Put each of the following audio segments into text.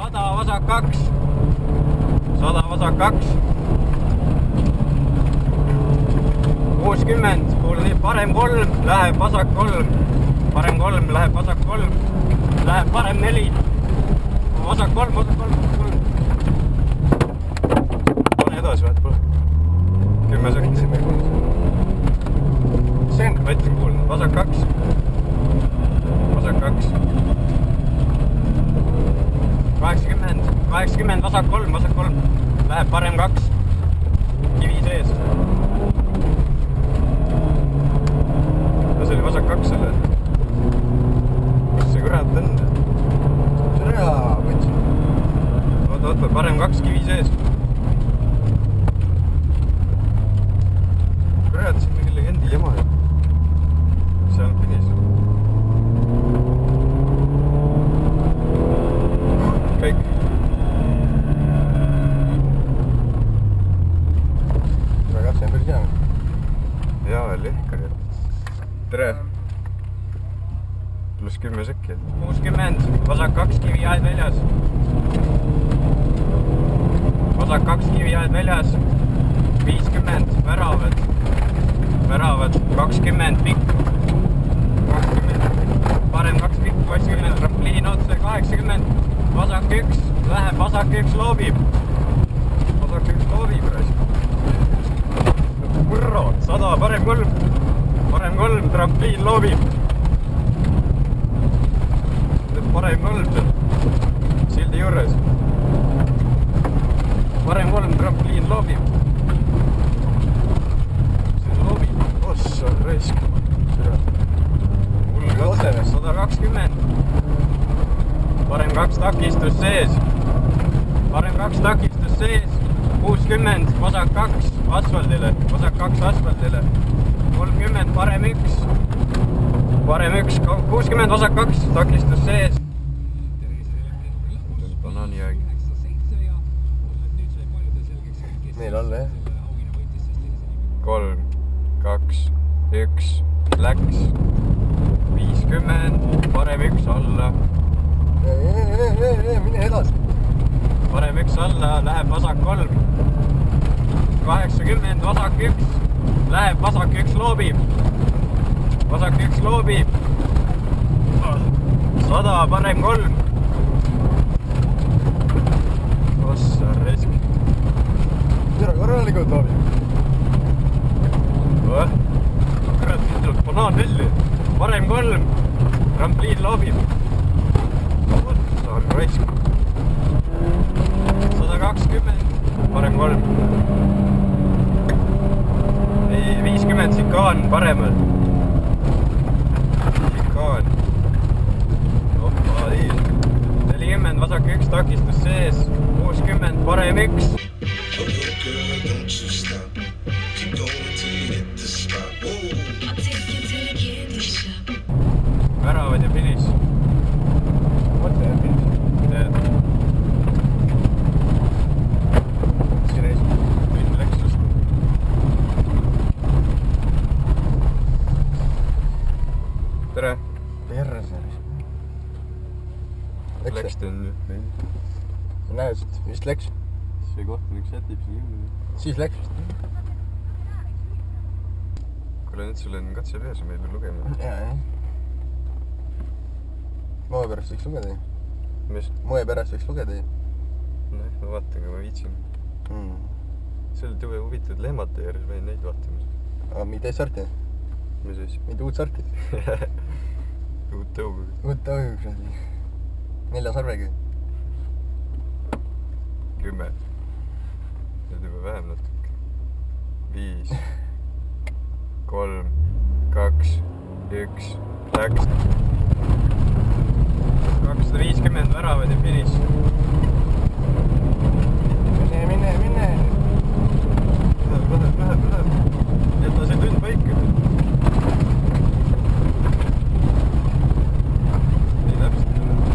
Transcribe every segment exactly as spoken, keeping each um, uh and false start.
sada vasak kaks. sada vasak kaks. kuuskümmend, parem kolm, läheb vasak kolm. Parem kolm, läheb vasak kolm. Läheb parem neli. Vasak kolm, vasak kolm, vasak kolm. Pane edasi, vahet pole. Kümme sekundit. See on, ma ütlen kuulnud. Vasak kaks. Vasak kaks. kaheksakümmend, kaheksakümmend, vasak kolm, vasak kolm. Läheb parem kaks. Kivi sees. See oli vasak kaks selle. Kus see kurat on? See on hea võtsi. Oota, oota, parem kaks kivi sees. Kurat, siin mingi legendi jama. Seal pinis. Kõik. Väga see on päris hea. Jaa, veel ehkar. Tere. Pluss kümme sekki. kuuskümmend, vasak kaks kivi aed väljas. Vasak kaks kivi aed väljas. viiskümmend, väravad. Väravad, kakskümmend, pikk. kakskümmend, parem kaks pikk, kakskümmend, trampliin otse, kaheksakümmend. Vasak üks, läheb, vasak üks loobib. Vasak üks loobib. Kurrat, sada, parem kolm. Parem kolm, trampliin loobib. Parem kolm seal. Sildi juures. Parem kolm, trampliin loobib. See loobib. Ossa, raisk. Mul katse, sada kakskümmend. Parem kaks takistus sees. Parem kaks takistus sees. kuuskümmend, vasak kaks asfaldile. Vasak kaks asfaldile. kolmkümmend, parem üks. Parem üks, kuuskümmend, vasak kaks, takistus sees. Banaaniaeg. Meil alla, jah? kolm, kaks, üks, läks. viiskümmend, parem üks alla. Mine edasi. Parem üks alla, läheb vasak kolm. kaheksakümmend, vasak üks. Läheb, vasak üks loobib. Vasak üks loobib. sada, parem kolm. Ossa, resk. Tere, korralikult loobib. Kurat, siin tuleb banaan välja. Parem kolm. Trampliin loobib. Ossa, resk. sada kakskümmend, parem kolm. viiskümmend, sikaan paremal. Sikaan. Oppa, ei. nelikümmend, vasak üks, takistus sees. kuuskümmend, parem üks. Väravad ja finis. Otse ja finis. Tead. Siin reis. Nüüd läks just. Tere. Perseris. Läks teil nüüd? Sa näed, vist läks. See kohtunik sätib siin juurde. Siis läks vist. Kuule, nüüd sul on katse peas ja meil on lugema. Jaa, jah. Moe pärast võiks lugeda ju. Mis? Moe pärast võiks lugeda ju. Noh, ma vaatan, kui ma viitsin. Mm. See oli tõve huvitatud lehmate järjes, ma ei neid vaatamas. Aga mida sorti? Mis siis? Mida uut sorti? Uut tõugu. Uut tõugu. Nelja sarvega. Kümme. Nüüd juba vähem natuke. Viis. Kolm. Kaks. Üks. Läks. kakssada viiskümmend väravad ja finis. Mine, mine, mine. Läheb, läheb, läheb, läheb. Jäta see tund paika. Nii täpselt.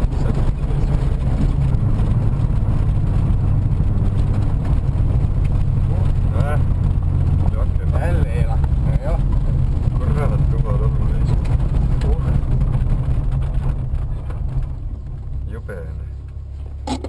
Jälle ei lähe. Jah. Kurat, tuba tolmu neist. Jube.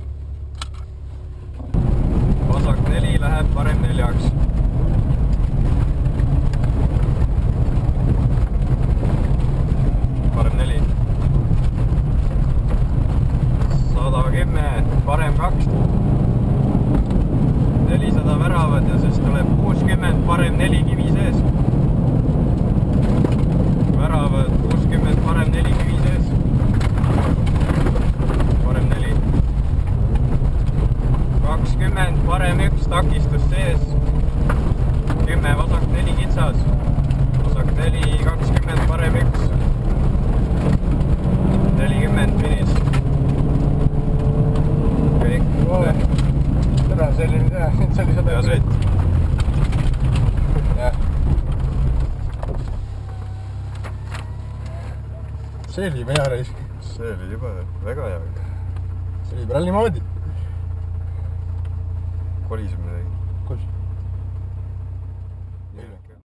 see oli juba hea reis. See oli juba väga hea. See oli juba ralli moodi. Kolisime midagi. Kus?